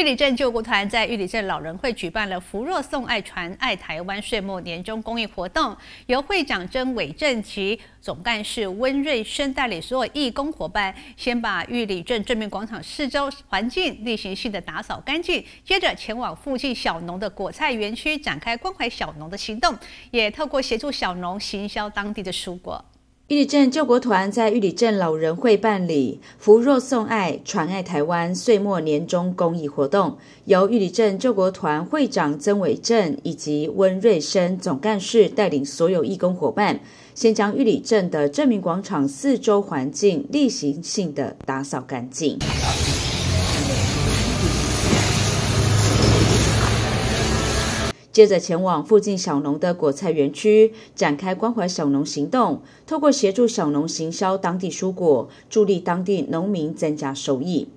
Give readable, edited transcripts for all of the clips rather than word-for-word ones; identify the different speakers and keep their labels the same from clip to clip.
Speaker 1: 里镇救国团在玉里镇老人会举办了扶弱送爱传爱台湾岁末年终公益活动，由会长曾伟正及总干事温瑞生带领所有义工伙伴，先把玉里镇正面广场四周环境例行性的打扫干净，接着前往附近小农的果菜园区展开关怀小农的行动，也透过协助小农行销当地的蔬果。
Speaker 2: 玉里镇救国团在玉里镇老人会办理扶弱送爱传爱台湾岁末年终公益活动，由玉里镇救国团会长曾伟正以及温瑞生总干事带领所有义工伙伴，先将玉里镇的正明广场四周环境例行性的打扫干净。接着前往附近小农的果菜园区，展开关怀小农行动，透过协助小农行销当地蔬果，助力当地农民增加收益。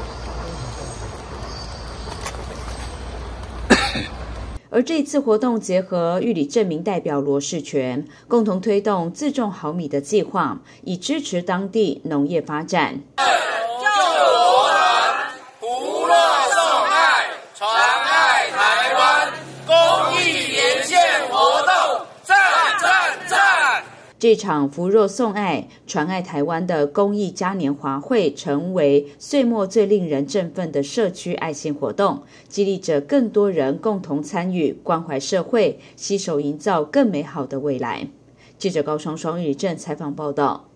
Speaker 2: 而这一次活动结合玉里镇民代表罗世全，共同推动自种好米的计划，以支持当地农业发展。
Speaker 3: 救国团扶弱送爱，传爱台湾。公益连线活动，赞赞赞！
Speaker 2: 这场扶弱送爱、传爱台湾的公益嘉年华会，成为岁末最令人振奋的社区爱心活动，激励着更多人共同参与，关怀社会，携手营造更美好的未来。记者高双双玉里镇采访报道。